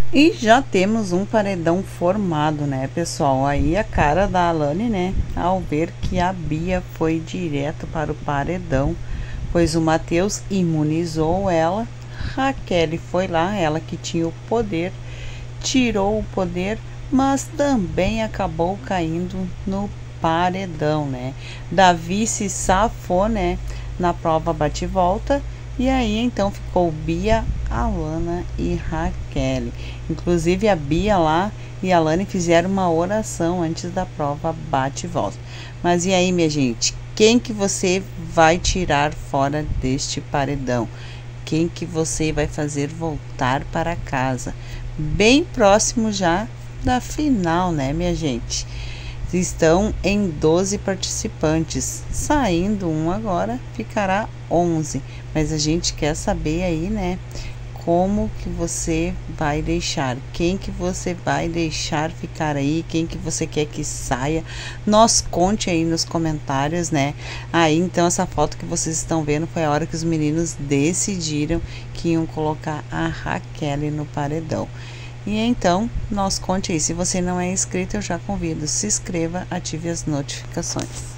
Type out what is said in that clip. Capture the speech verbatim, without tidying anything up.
E já temos um paredão formado, né, pessoal? Aí a cara da Alane, né, ao ver que a Bia foi direto para o paredão, pois o Matheus imunizou ela. Raquel foi lá, ela que tinha o poder, tirou o poder, mas também acabou caindo no paredão, né? Davi se safou, né, na prova bate-volta. E aí então ficou Bia, Alana e Raquel. Inclusive a Bia lá e a Alane fizeram uma oração antes da prova bate e volta. Mas e aí, minha gente? Quem que você vai tirar fora deste paredão? Quem que você vai fazer voltar para casa? Bem próximo já da final, né, minha gente? Estão em doze participantes, saindo um agora, ficará onze. Mas a gente quer saber aí, né, como que você vai deixar, quem que você vai deixar ficar aí, quem que você quer que saia, nos conte aí nos comentários, né? Aí então essa foto que vocês estão vendo foi a hora que os meninos decidiram que iam colocar a Raquel no paredão. E então, nos conte aí, se você não é inscrito, eu já convido, se inscreva, ative as notificações.